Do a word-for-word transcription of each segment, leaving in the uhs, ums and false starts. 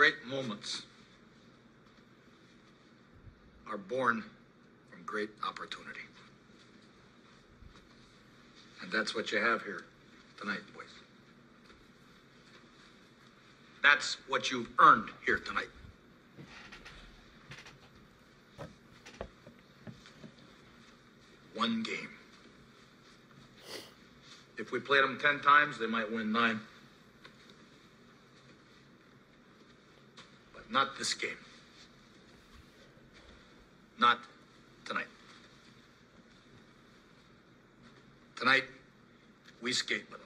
Great moments are born from great opportunity. And that's what you have here tonight, boys. That's what you've earned here tonight. One game. If we played them ten times, they might win nine. But not this game. Not tonight. Tonight, we skate with them.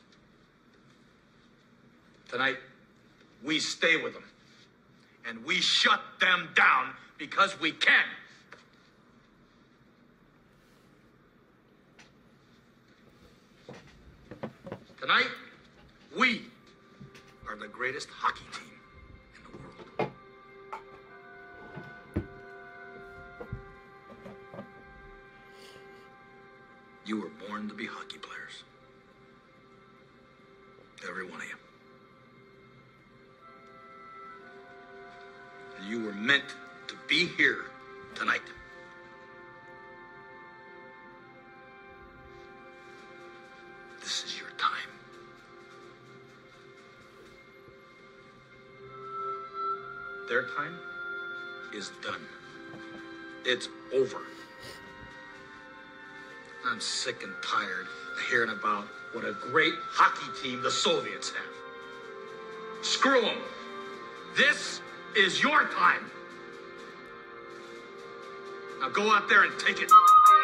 Tonight, we stay with them. And we shut them down because we can. Tonight, we are the greatest hockey team in the world. You were born to be hockey players. Every one of you. And you were meant to be here tonight. This is your time. Their time is done. It's over. I'm sick and tired of hearing about what a great hockey team the Soviets have. Screw them. This is your time. Now go out there and take it.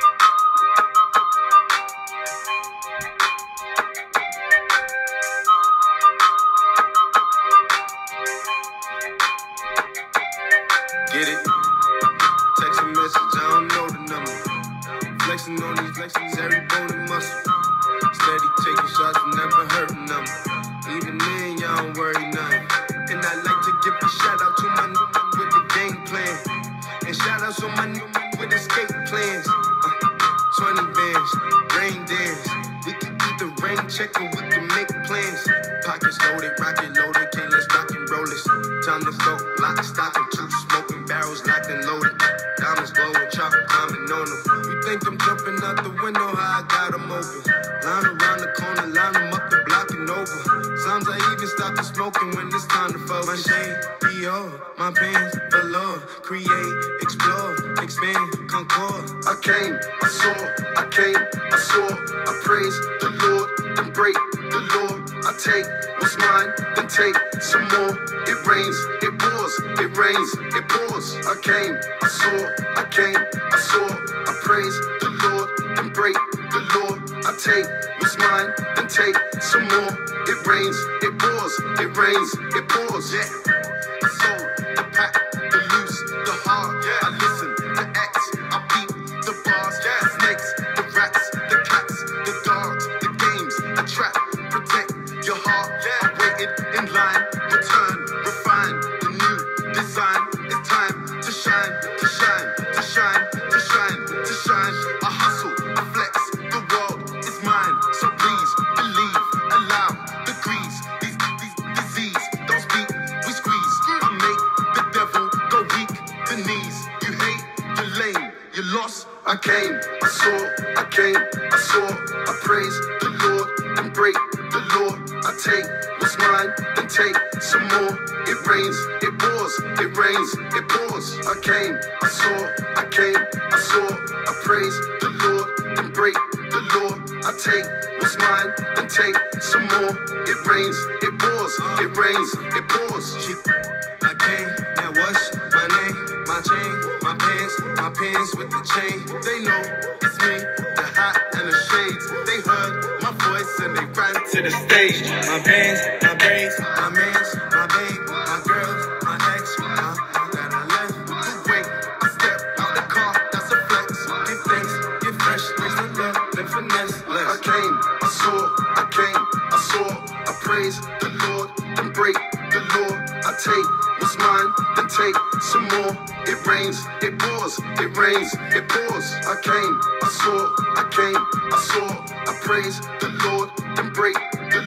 Get it? Text a message, I don't know the number. Flexing on these flexes, every bone and muscle. Steady taking shots, never hurting them. Even then, y'all don't worry nothing. And I like to give a shout out to my new man with the game plan. And shout outs to my new man with escape plans. Uh, twenty bands, rain dance. We can do the rain check or we can make plans. Pockets loaded, rocket loaded, can't let's rock and roll this. Time to go, lock, stock, and two smoking barrels locked and loaded. Diamonds glowing, chop climbing on them. You think I'm jumping out the window, how I got them open. Line around the corner, line them up the block and over. Sometimes I even stop the smoking when it's time to focus. My shade, Dior, my pants, below. Create, explore, expand, concord. I came, I saw, I came, I saw, I praise the Lord, then break the Lord. I take what's mine, then take some more. It rains, it pours, it rains, it pours. I came, I saw, I came, I saw, I praise the Lord, then break the Lord. I take what's mine, then take some more. It rains, it pours, it rains, it pours. Yeah, I sold the pack, the loose, the hard. Yeah, I listen to X, I beat the bars. Yeah, the snakes, the rats, the cats, the dogs, the games. I trap, protect your heart. Yeah, I'm waiting in line, return, refine the new design. It's time to shine, to shine, to shine, to shine, to shine. I hustle, I flex, the world is mine. So please believe, allow the grease, these, these disease. Don't speak, we squeeze. I make the devil go weak, the knees. You hate, you lame, you lost. I came, I saw, I came, I saw. I praise the Lord and break the Lord. I take what's mine and take some more. It rains, it pours, it rains, it pours. I came, I saw, I came, I saw. I praise the Lord and break the Lord. I take what's mine and take some more. It rains, it pours, it rains, it pours. I came, now what's my name? My chain, my pants, my pants with the chain. They know it's me, the hat and the shades. They heard my voice and they ran to the stage. My bands, my braids, my mans, my babe, my girls, my ex, my that I left to wait. I step out the car, that's a flex. Give thanks, get fresh, raise the love, then finesse. I came, I saw, I came, I saw. I praise the Lord and break the Lord. I take what's mine, then take some more. It rains, it pours, it rains, it pours. I came, I saw, I came, I saw. I praise the Lord and break the